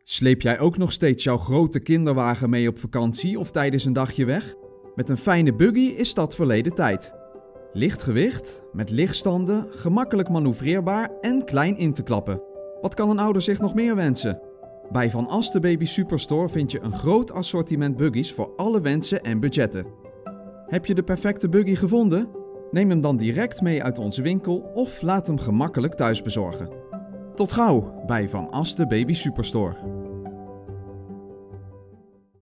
Sleep jij ook nog steeds jouw grote kinderwagen mee op vakantie of tijdens een dagje weg? Met een fijne buggy is dat verleden tijd. Licht gewicht, met lichtstanden, gemakkelijk manoeuvreerbaar en klein in te klappen. Wat kan een ouder zich nog meer wensen? Bij Van Asten Baby Superstore vind je een groot assortiment buggies voor alle wensen en budgetten. Heb je de perfecte buggy gevonden? Neem hem dan direct mee uit onze winkel of laat hem gemakkelijk thuis bezorgen. Tot gauw bij Van Asten Baby Superstore.